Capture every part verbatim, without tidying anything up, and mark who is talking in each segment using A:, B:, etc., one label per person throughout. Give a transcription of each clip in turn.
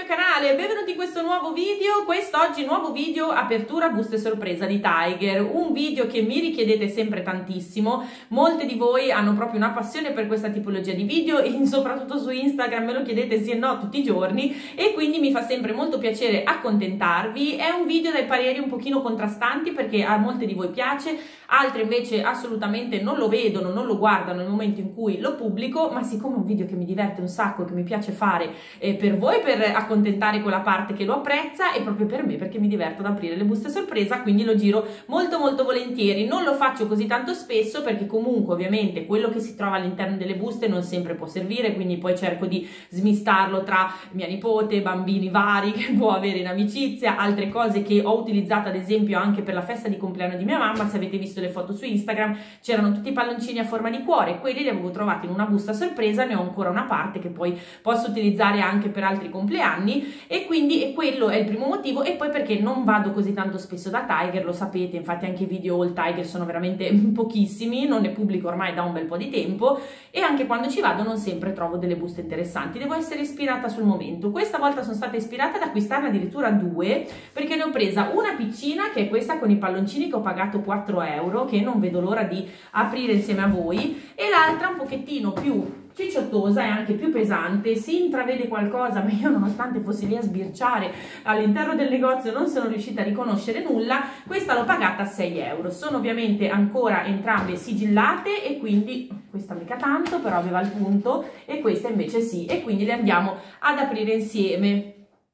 A: canale, benvenuti in questo nuovo video. Quest'oggi nuovo video apertura buste sorpresa di Tiger, un video che mi richiedete sempre tantissimo. Molte di voi hanno proprio una passione per questa tipologia di video e soprattutto su Instagram me lo chiedete sì e no tutti i giorni, e quindi mi fa sempre molto piacere accontentarvi. È un video dai pareri un pochino contrastanti perché a molte di voi piace, altre invece assolutamente non lo vedono, non lo guardano nel momento in cui lo pubblico, ma siccome è un video che mi diverte un sacco e che mi piace fare eh, per voi, per accontentare quella parte che lo apprezza, e proprio per me perché mi diverto ad aprire le buste sorpresa, quindi lo giro molto molto volentieri. Non lo faccio così tanto spesso perché comunque ovviamente quello che si trova all'interno delle buste non sempre può servire, quindi poi cerco di smistarlo tra mia nipote, bambini vari che può avere in amicizia, altre cose che ho utilizzato ad esempio anche per la festa di compleanno di mia mamma. Se avete visto le foto su Instagram c'erano tutti i palloncini a forma di cuore, quelli li avevo trovati in una busta sorpresa, ne ho ancora una parte che poi posso utilizzare anche per altri compleanni, e quindi e quello è il primo motivo. E poi perché non vado così tanto spesso da Tiger, lo sapete, infatti anche i video all Tiger sono veramente pochissimi, non ne pubblico ormai da un bel po' di tempo, e anche quando ci vado non sempre trovo delle buste interessanti, devo essere ispirata sul momento. Questa volta sono stata ispirata ad acquistarne addirittura due, perché ne ho presa una piccina che è questa con i palloncini che ho pagato quattro euro, che non vedo l'ora di aprire insieme a voi, e l'altra un pochettino più cicciottosa e anche più pesante. Si intravede qualcosa, ma io nonostante fossi lì a sbirciare all'interno del negozio non sono riuscita a riconoscere nulla. Questa l'ho pagata a sei euro, sono ovviamente ancora entrambe sigillate e quindi questa mica tanto, però aveva il punto, e questa invece sì, e quindi le andiamo ad aprire insieme.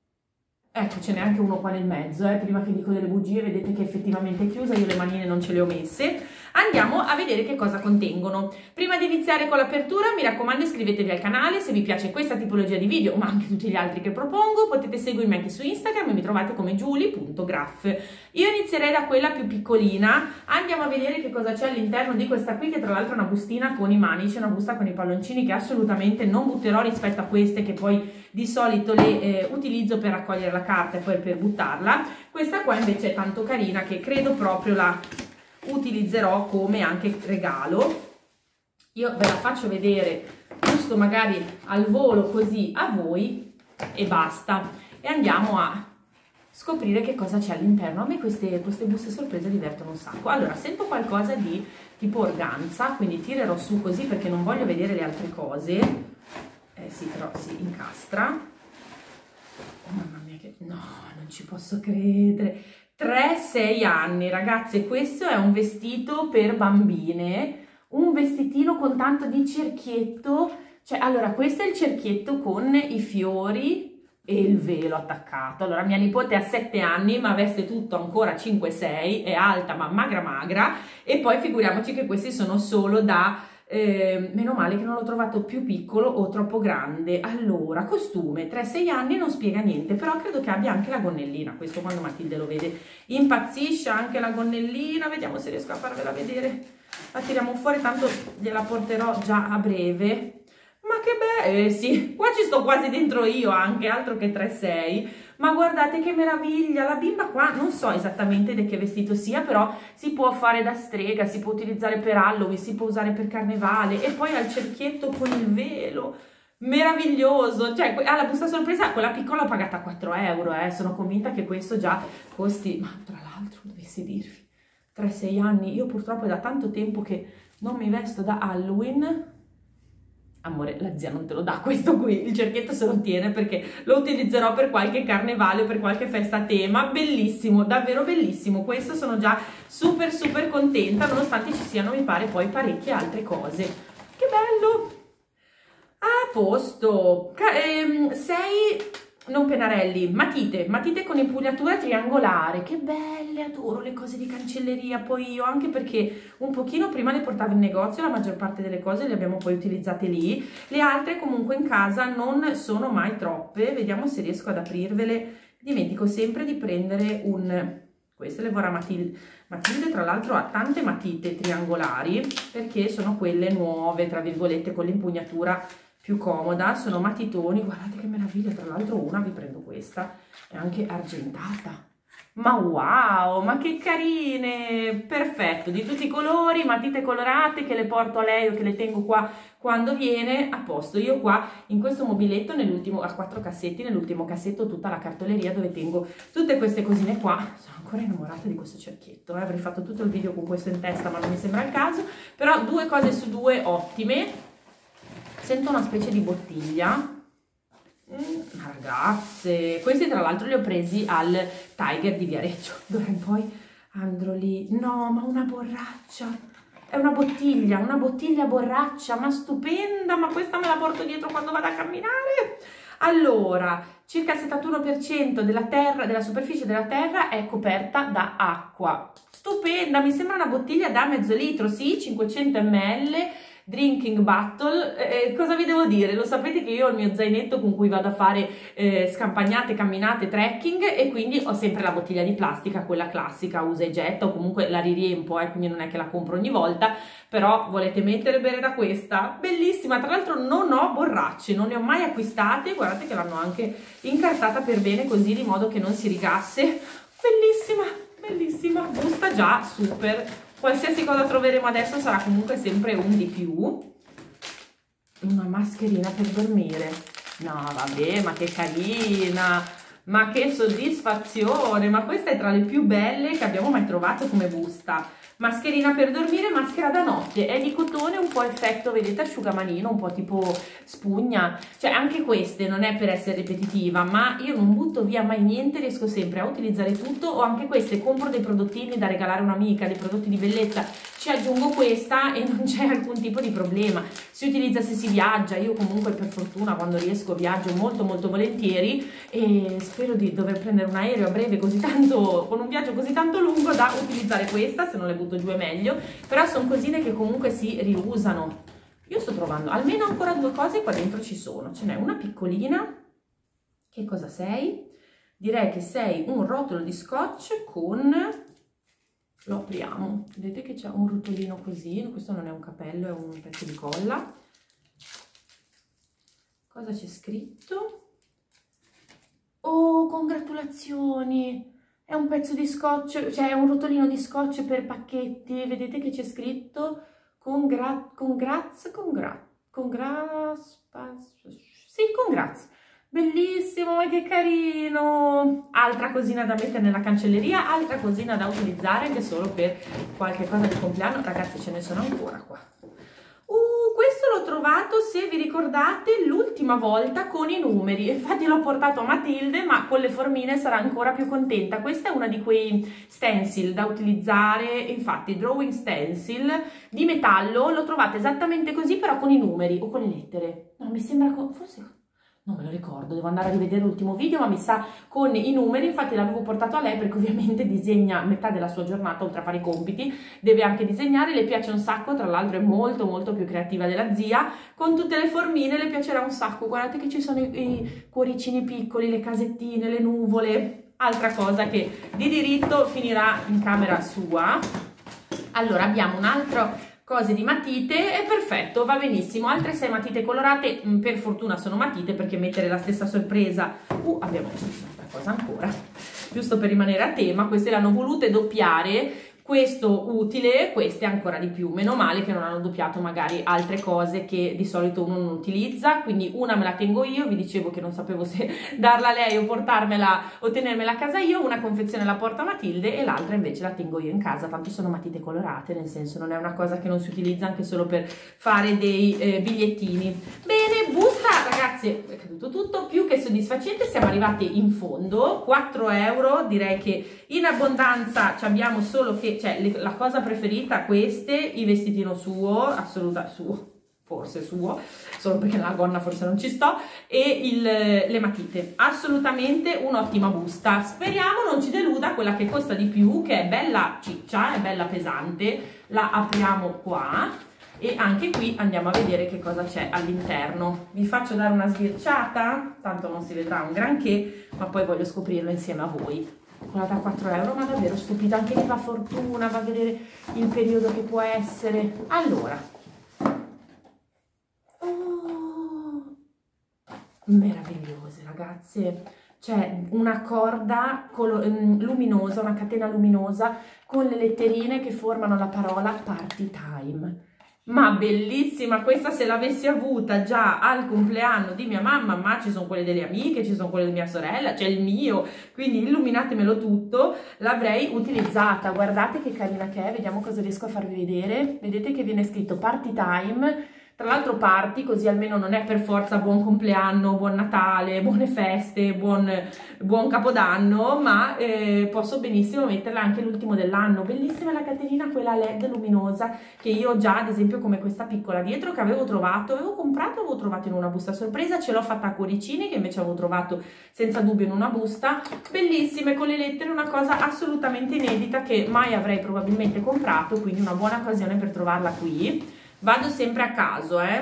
A: Ecco, ce n'è anche uno qua nel mezzo, eh. Prima che dico delle bugie vedete che effettivamente è chiusa, io le manine non ce le ho messe. Andiamo a vedere che cosa contengono. Prima di iniziare con l'apertura mi raccomando iscrivetevi al canale se vi piace questa tipologia di video, ma anche tutti gli altri che propongo. Potete seguirmi anche su Instagram e mi trovate come giulie punto graff. Io inizierei da quella più piccolina, andiamo a vedere che cosa c'è all'interno di questa qui, che tra l'altro è una bustina con i manici, una busta con i palloncini che assolutamente non butterò rispetto a queste che poi di solito le eh, utilizzo per raccogliere la carta e poi per buttarla. Questa qua invece è tanto carina che credo proprio la utilizzerò come anche regalo. Io ve la faccio vedere giusto magari al volo così a voi e basta, e andiamo a scoprire che cosa c'è all'interno. A me queste, queste buste sorprese divertono un sacco. Allora, sento qualcosa di tipo organza, quindi tirerò su così perché non voglio vedere le altre cose. Eh sì, però si incastra. Mamma mia, che no, non ci posso credere. tre sei anni, ragazze, questo è un vestito per bambine, un vestitino con tanto di cerchietto. Cioè, allora, questo è il cerchietto con i fiori e il velo attaccato. Allora, mia nipote ha sette anni, ma veste tutto ancora cinque sei, è alta ma magra magra, e poi figuriamoci che questi sono solo da... Eh, meno male che non l'ho trovato più piccolo o troppo grande. Allora, costume, tre sei anni, non spiega niente, però credo che abbia anche la gonnellina. Questo quando Matilde lo vede impazzisce, anche la gonnellina. Vediamo se riesco a farvela vedere. La tiriamo fuori, tanto gliela porterò già a breve. Ma che bello, eh, sì, qua ci sto quasi dentro io anche, altro che tre sei, ma guardate che meraviglia. La bimba qua non so esattamente di che vestito sia, però si può fare da strega, si può utilizzare per Halloween, si può usare per carnevale, e poi ha il cerchietto con il velo, meraviglioso. Cioè, alla busta sorpresa quella piccola l'ho pagata quattro euro, eh. Sono convinta che questo già costi, ma tra l'altro dovessi dirvi, tre sei anni, io purtroppo è da tanto tempo che non mi vesto da Halloween. Amore, la zia non te lo dà questo qui, il cerchietto se lo tiene perché lo utilizzerò per qualche carnevale, per qualche festa a tema. Bellissimo, davvero bellissimo. Questo sono già super super contenta, nonostante ci siano, mi pare, poi parecchie altre cose. Che bello! A posto! ehm, sei... non pennarelli, matite, matite con impugnatura triangolare, che belle, adoro le cose di cancelleria. Poi io, anche perché un pochino prima le portavo in negozio, la maggior parte delle cose le abbiamo poi utilizzate lì, le altre comunque in casa non sono mai troppe. Vediamo se riesco ad aprirvele. Dimentico sempre di prendere un... queste le vorrà Matilde. Matilde tra l'altro ha tante matite triangolari perché sono quelle nuove, tra virgolette, con l'impugnatura più comoda. Sono matitoni, guardate che meraviglia. Tra l'altro una, vi prendo questa, è anche argentata, Ma wow, ma che carine, perfetto, di tutti i colori, matite colorate che le porto a lei o che le tengo qua quando viene, a posto. Io qua in questo mobiletto, nell'ultimo, a quattro cassetti, nell'ultimo cassetto tutta la cartoleria dove tengo tutte queste cosine qua. Sono ancora innamorata di questo cerchietto, eh? Avrei fatto tutto il video con questo in testa ma non mi sembra il caso, però due cose su due ottime. Sento una specie di bottiglia. Mm, ragazze, questi tra l'altro li ho presi al Tiger di Viareggio. D'ora in poi andrò lì. No, ma una borraccia, è una bottiglia, una bottiglia borraccia, ma stupenda, ma questa me la porto dietro quando vado a camminare. Allora, circa il settantuno per cento della terra, della superficie della terra è coperta da acqua. Stupenda, mi sembra una bottiglia da mezzo litro, sì, cinquecento millilitri. Drinking bottle, eh, cosa vi devo dire? Lo sapete che io ho il mio zainetto con cui vado a fare eh, scampagnate, camminate, trekking, e quindi ho sempre la bottiglia di plastica, quella classica, usa e getta, o comunque la ririempo, eh, quindi non è che la compro ogni volta, però volete mettere bene da questa? Bellissima, tra l'altro non ho borracce, non ne ho mai acquistate, guardate che l'hanno anche incartata per bene così, di modo che non si rigasse. Bellissima, bellissima, busta già, super. Qualsiasi cosa troveremo adesso sarà comunque sempre un di più. Una mascherina per dormire. No, vabbè, ma che carina! Ma che soddisfazione! Ma questa è tra le più belle che abbiamo mai trovato come busta. Mascherina per dormire, maschera da notte. È di cotone, un po' effetto, vedete, asciugamanino, un po' tipo spugna. Cioè, anche queste non è per essere ripetitiva, ma io non butto via mai niente, riesco sempre a utilizzare tutto. O anche queste, compro dei prodottini da regalare a un'amica, dei prodotti di bellezza, ci aggiungo questa e non c'è alcun tipo di problema. Si utilizza se si viaggia, io comunque per fortuna quando riesco viaggio molto molto volentieri e spero di dover prendere un aereo a breve così tanto, con un viaggio così tanto lungo da utilizzare questa, se non le butto giù è meglio, però sono cosine che comunque si riusano. Io sto trovando almeno ancora due cose qua dentro ci sono, ce n'è una piccolina. Che cosa sei? Direi che sei un rotolo di scotch con... Lo apriamo, vedete che c'è un rotolino così, questo non è un cappello, è un pezzo di colla. Cosa c'è scritto? Oh, congratulazioni! È un pezzo di scotch, cioè è un rotolino di scotch per pacchetti, vedete che c'è scritto congra, congrats, congra, congrats, sì, congrats. Bellissimo, ma che carino! Altra cosina da mettere nella cancelleria, altra cosina da utilizzare anche solo per qualche cosa di compleanno. Ragazzi, ce ne sono ancora qua. Uh, questo l'ho trovato, se vi ricordate, l'ultima volta con i numeri. Infatti l'ho portato a Matilde, ma con le formine sarà ancora più contenta. Questa è una di quei stencil da utilizzare, infatti drawing stencil di metallo. Lo trovate esattamente così, però con i numeri o con le lettere. No, mi sembra... forse... non me lo ricordo, devo andare a rivedere l'ultimo video, ma mi sa con i numeri. Infatti l'avevo portato a lei perché ovviamente disegna metà della sua giornata, oltre a fare i compiti, deve anche disegnare, le piace un sacco, tra l'altro è molto molto più creativa della zia, con tutte le formine le piacerà un sacco. Guardate che ci sono i, i cuoricini piccoli, le casettine, le nuvole, altra cosa che di diritto finirà in camera sua. Allora abbiamo un altro... cose di matite, è perfetto, va benissimo. Altre sei matite colorate, per fortuna sono matite perché mettere la stessa sorpresa. Uh, abbiamo un'altra cosa ancora, giusto per rimanere a tema. Queste le hanno volute doppiare, questo utile, queste ancora di più. Meno male che non hanno doppiato magari altre cose che di solito uno non utilizza, quindi una me la tengo io, vi dicevo che non sapevo se darla a lei o portarmela o tenermela a casa io. Una confezione la porta Matilde e l'altra invece la tengo io in casa, tanto sono matite colorate, nel senso non è una cosa che non si utilizza anche solo per fare dei eh, bigliettini. Bene, busta, ragazzi, è caduto tutto, più che soddisfacente, siamo arrivati in fondo, quattro euro, direi che in abbondanza ci abbiamo, solo che cioè le, la cosa preferita, queste, il vestitino suo, assoluta suo, forse suo, solo perché nella gonna forse non ci sto, e il, le matite, assolutamente un'ottima busta. Speriamo non ci deluda quella che costa di più, che è bella ciccia, è bella pesante. La apriamo qua e anche qui andiamo a vedere che cosa c'è all'interno. Vi faccio dare una sbirciata, tanto non si vedrà un granché, ma poi voglio scoprirlo insieme a voi. Quella da quattro euro, ma davvero stupida, anche lì va fortuna, va a vedere il periodo che può essere. Allora, oh, meravigliose ragazze, c'è una corda luminosa, una catena luminosa con le letterine che formano la parola Party Time. Ma bellissima, questa se l'avessi avuta già al compleanno di mia mamma, ma ci sono quelle delle amiche, ci sono quelle di mia sorella, c'è il mio, quindi illuminatemelo tutto, l'avrei utilizzata. Guardate che carina che è, vediamo cosa riesco a farvi vedere. Vedete che viene scritto Party Time, tra l'altro party, così almeno non è per forza buon compleanno, buon Natale, buone feste, buon, buon Capodanno, ma eh, posso benissimo metterla anche l'ultimo dell'anno. Bellissima la catenina, quella led luminosa, che io già, ad esempio, come questa piccola dietro, che avevo trovato, avevo comprato, avevo trovato in una busta sorpresa, ce l'ho fatta a cuoricini, che invece avevo trovato senza dubbio in una busta. Bellissime, con le lettere, una cosa assolutamente inedita che mai avrei probabilmente comprato, quindi una buona occasione per trovarla qui. Vado sempre a caso, eh.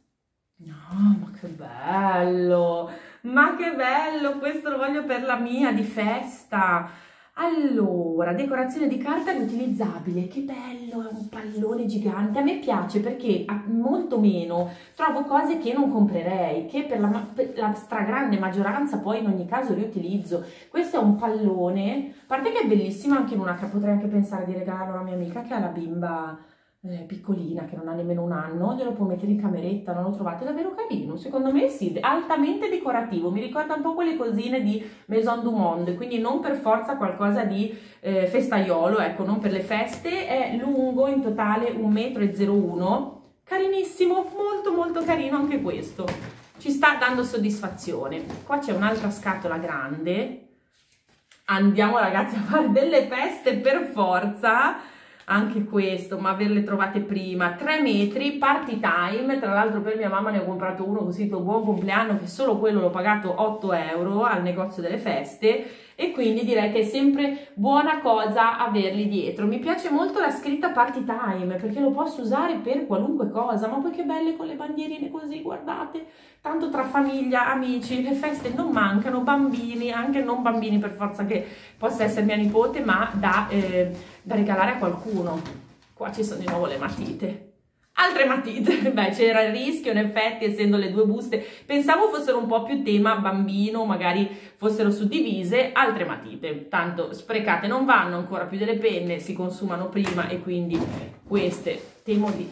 A: No, ma che bello! Ma che bello! Questo lo voglio per la mia di festa. Allora, decorazione di carta riutilizzabile. Che bello, è un pallone gigante. A me piace perché molto meno trovo cose che non comprerei, che per la, per la stragrande maggioranza poi in ogni caso riutilizzo. Questo è un pallone, a parte che è bellissimo anche in una, potrei anche pensare di regalarlo a una mia amica che ha la bimba Eh, piccolina, che non ha nemmeno un anno, glielo può mettere in cameretta. Non lo trovate davvero carino? Secondo me sì, altamente decorativo, mi ricorda un po' quelle cosine di Maison du Monde, quindi non per forza qualcosa di eh, festaiolo, ecco, non per le feste. È lungo, in totale un metro e zero uno, carinissimo, molto molto carino anche questo, ci sta dando soddisfazione. Qua c'è un'altra scatola grande, andiamo ragazzi a fare delle feste per forza. Anche questo, ma averle trovate prima, tre metri, Party Time, tra l'altro per mia mamma ne ho comprato uno così, buon compleanno, che solo quello l'ho pagato otto euro al negozio delle feste, e quindi direi che è sempre buona cosa averli dietro. Mi piace molto la scritta Party Time, perché lo posso usare per qualunque cosa, ma poi che belle con le bandierine così, guardate, tanto tra famiglia, amici, le feste non mancano, bambini, anche non bambini per forza che possa essere mia nipote, ma da, eh, da regalare a qualcuno. Qua ci sono di nuovo le matite. Altre matite, beh, c'era il rischio in effetti, essendo le due buste, pensavo fossero un po' più tema bambino, magari fossero suddivise. Altre matite, tanto sprecate non vanno, ancora più delle penne, si consumano prima, e quindi queste temo di...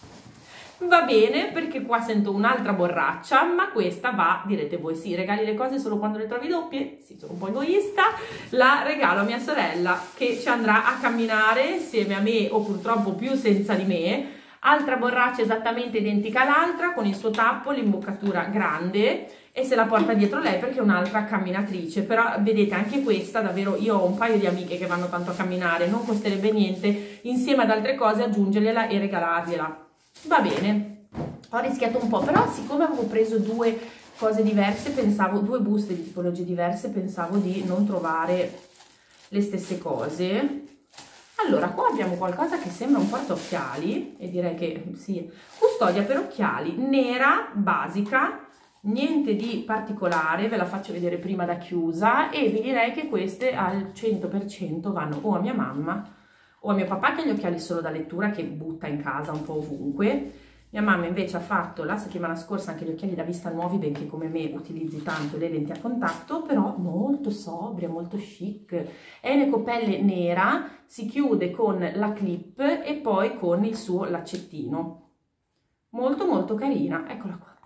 A: Va bene, perché qua sento un'altra borraccia, ma questa va, direte voi, sì, regali le cose solo quando le trovi doppie? Sì, sono un po' egoista, la regalo a mia sorella, che ci andrà a camminare insieme a me, o purtroppo più senza di me. Altra borraccia esattamente identica all'altra, con il suo tappo, l'imboccatura grande, e se la porta dietro lei perché è un'altra camminatrice. Però vedete, anche questa davvero, io ho un paio di amiche che vanno tanto a camminare, non costerebbe niente insieme ad altre cose aggiungergliela e regalargliela. Va bene, ho rischiato un po', però siccome avevo preso due cose diverse, pensavo, due buste di tipologie diverse, pensavo di non trovare le stesse cose. Allora, qua abbiamo qualcosa che sembra un portaocchiali, e direi che sì, custodia per occhiali, nera, basica, niente di particolare, ve la faccio vedere prima da chiusa, e vi direi che queste al cento per cento vanno o a mia mamma o a mio papà, che ha gli occhiali solo da lettura, che butta in casa un po' ovunque. Mia mamma invece ha fatto la settimana scorsa anche gli occhiali da vista nuovi, benché come me utilizzi tanto le lenti a contatto, però molto sobria, molto chic. È in ecopelle nera, si chiude con la clip e poi con il suo laccettino. Molto molto carina, eccola qua.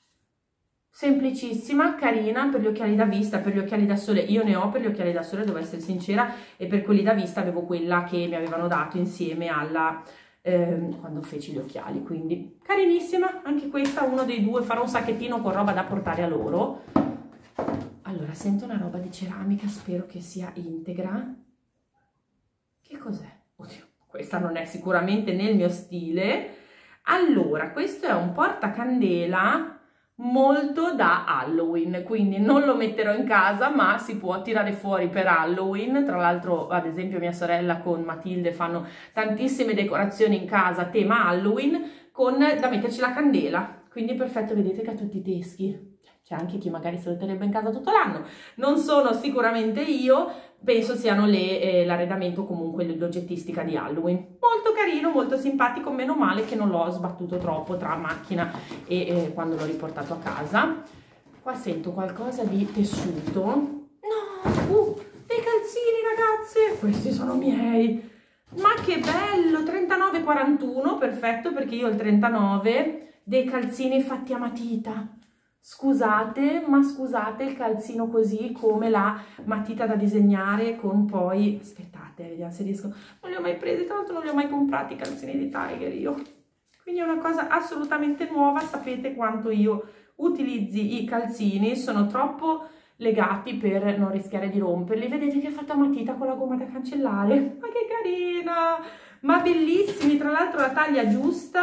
A: Semplicissima, carina per gli occhiali da vista, per gli occhiali da sole. Io ne ho per gli occhiali da sole, devo essere sincera, e per quelli da vista avevo quella che mi avevano dato insieme alla... Eh, quando feci gli occhiali, quindi carinissima anche questa, uno dei due. Farò un sacchettino con roba da portare a loro. Allora, sento una roba di ceramica, spero che sia integra. Che cos'è? Oddio, questa non è sicuramente nel mio stile. Allora, questo è un portacandela molto da Halloween, quindi non lo metterò in casa, ma si può tirare fuori per Halloween. Tra l'altro, ad esempio, mia sorella con Matilde fanno tantissime decorazioni in casa tema Halloween, con da metterci la candela, quindi perfetto. Vedete che ha tutti i teschi. C'è anche chi magari se lo terrebbe in casa tutto l'anno. Non sono sicuramente io, penso siano le, eh, l'arredamento, comunque l'oggettistica di Halloween. Molto carino, molto simpatico, meno male che non l'ho sbattuto troppo tra macchina e eh, quando l'ho riportato a casa. Qua sento qualcosa di tessuto. No, uh, dei calzini ragazze, questi sono miei. Ma che bello, trentanove quarantuno, perfetto perché io ho il trentanove, dei calzini fatti a matita. Scusate, ma scusate il calzino così come la matita da disegnare con poi, aspettate, vediamo se riesco, non li ho mai presi, tra l'altro non li ho mai comprati i calzini di Tiger io. Quindi è una cosa assolutamente nuova, sapete quanto io utilizzi i calzini, sono troppo legati per non rischiare di romperli. Vedete che è fatta a matita con la gomma da cancellare, ma che carina, ma bellissimi, tra l'altro la taglia giusta,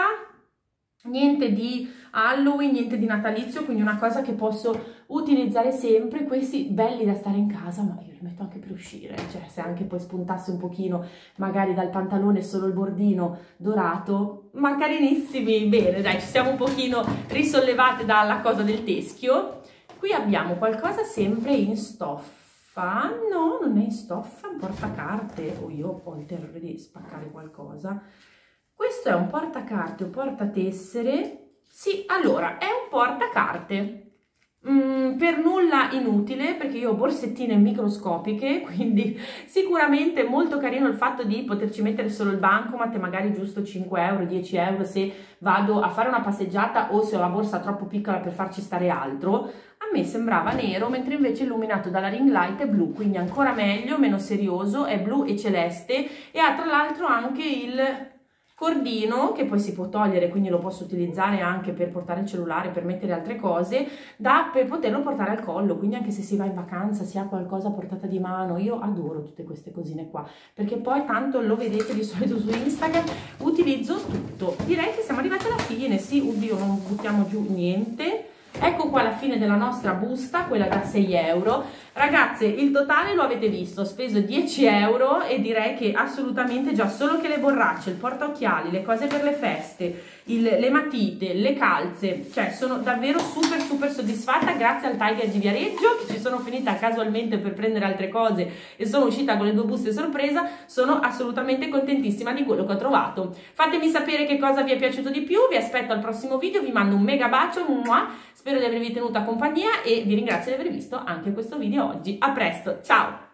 A: niente di Halloween, niente di natalizio, quindi una cosa che posso utilizzare sempre. Questi belli da stare in casa, ma io li metto anche per uscire, cioè se anche poi spuntasse un pochino magari dal pantalone solo il bordino dorato, ma carinissimi. Bene, dai, ci siamo un pochino risollevate dalla cosa del teschio. Qui abbiamo qualcosa sempre in stoffa, no, non è in stoffa, è un portacarte, o oh, io ho il terrore di spaccare qualcosa. Questo è un portacarte o portatessere, sì, allora, è un portacarte, mm, per nulla inutile perché io ho borsettine microscopiche, quindi sicuramente molto carino il fatto di poterci mettere solo il bancomat, magari giusto cinque euro, dieci euro se vado a fare una passeggiata o se ho la borsa troppo piccola per farci stare altro. A me sembrava nero, mentre invece illuminato dalla ring light è blu, quindi ancora meglio, meno serioso, è blu e celeste e ha tra l'altro anche il cordino che poi si può togliere, quindi lo posso utilizzare anche per portare il cellulare, per mettere altre cose, da per poterlo portare al collo, quindi anche se si va in vacanza, si ha qualcosa a portata di mano. Io adoro tutte queste cosine qua, perché poi tanto lo vedete di solito su Instagram, utilizzo tutto. Direi che siamo arrivati alla fine, sì, oddio, non buttiamo giù niente. Ecco qua la fine della nostra busta, quella da sei euro. Ragazze, il totale lo avete visto, ho speso dieci euro e direi che assolutamente già solo che le borracce, il portaocchiali, le cose per le feste, il, le matite, le calze, cioè sono davvero super super soddisfatta grazie al Tiger di Viareggio, che ci sono finita casualmente per prendere altre cose e sono uscita con le due buste sorpresa. Sono assolutamente contentissima di quello che ho trovato. Fatemi sapere che cosa vi è piaciuto di più, vi aspetto al prossimo video, vi mando un mega bacio, spero di avervi tenuta compagnia e vi ringrazio di aver visto anche questo video oggi. A presto, ciao!